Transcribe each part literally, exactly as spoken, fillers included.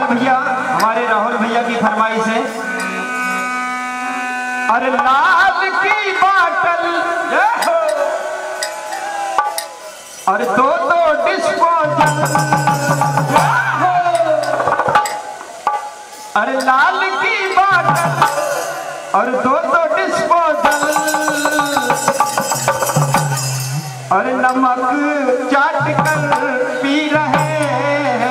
भैया, हमारे राहुल भैया की फरमाइश है। अरे लाल की बाटल और दो दो डिस्पोजल, अरे लाल की बाटल और दो दो डिस्पोजल, और नमक चाट कर पी रहे हैं।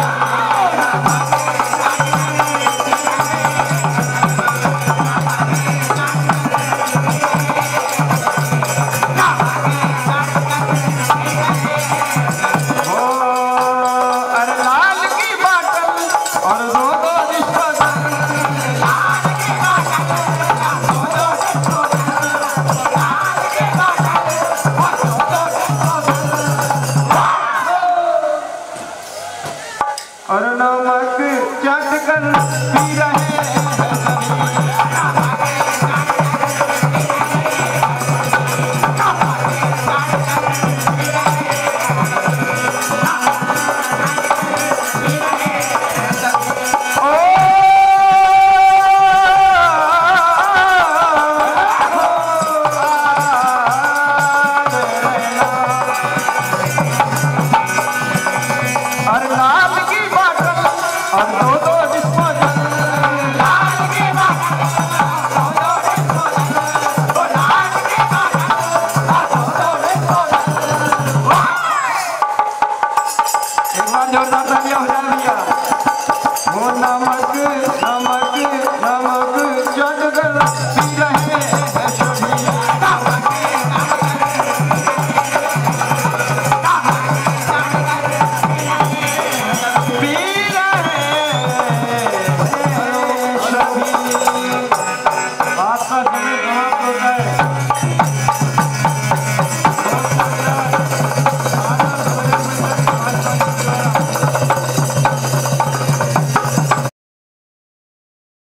और नमक चाट कर पी रहे और लाल की बाटल और दो दो